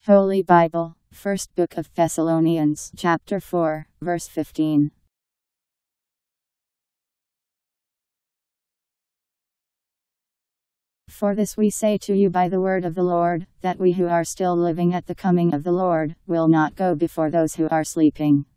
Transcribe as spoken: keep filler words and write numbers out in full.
Holy Bible, First Book of Thessalonians, chapter four, verse fifteen. For this we say to you by the word of the Lord, that we who are still living at the coming of the Lord, will not go before those who are sleeping.